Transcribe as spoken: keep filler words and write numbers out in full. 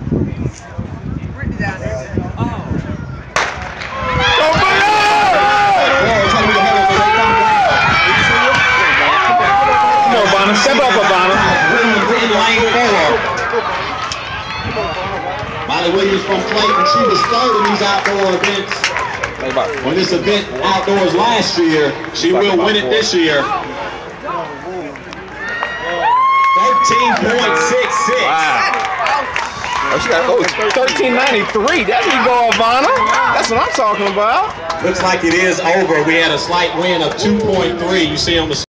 Brittany down there. Oh. Come on, Bonner. Step up, Bonner. Molly Williams from Clayton. She was third in these outdoor events. When this event outdoors last year, she will win it this year. thirteen point six six. Wow. Oh, she got oh, thirteen ninety-three. That's you go, Ivana. That's what I'm talking about. Looks like it is over. We had a slight win of two point three. You see on the